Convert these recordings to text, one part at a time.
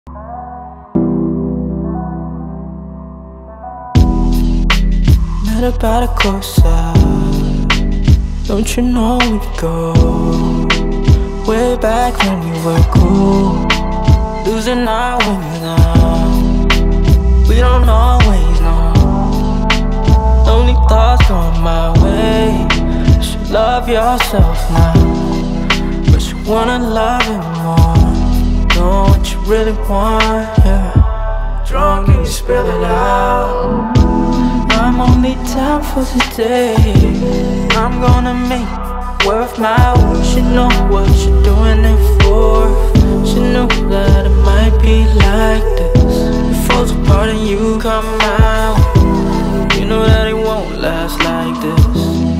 Met her by the coastside. Don't you know we'd go way back when we were cool, losing our way now. We don't always know. Only thoughts going my way. You should love yourself now, but you wanna love it more. Know what you really want, yeah. Drunk and you spill it out. I'm only down for today. I'm gonna make it worth my while. She know what you're doing it for. She knew that it might be like this. It falls apart and you come out. You know that it won't last like this.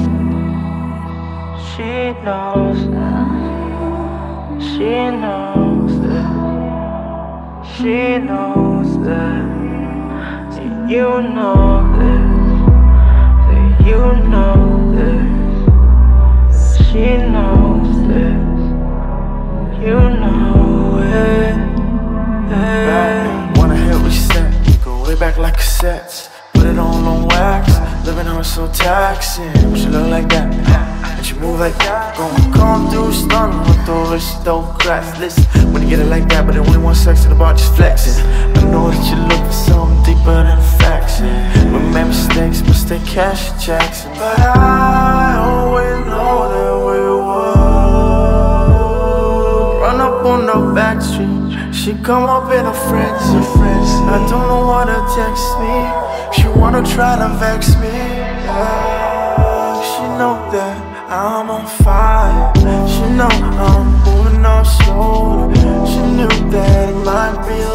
She knows that. She knows that. She knows that. You know that. You know this, she knows this, you know it. Back, wanna hit reset, go way back like cassettes. Put it on wax, living on so taxing. She look like that, and she move like that. Gonna come through stunning with the wrist, though cracks. Listen, when you get it like that, but then when you want sex in the bar, just flexing. I know that you look for something deeper than affection. We made mistakes, but stay cash checks. But I always know that we would run up on the back street. She come up in her friends. I don't know what to text me. She wanna try to vex me. She know that I'm on fire. She know I'm moving on slow. She knew that it might be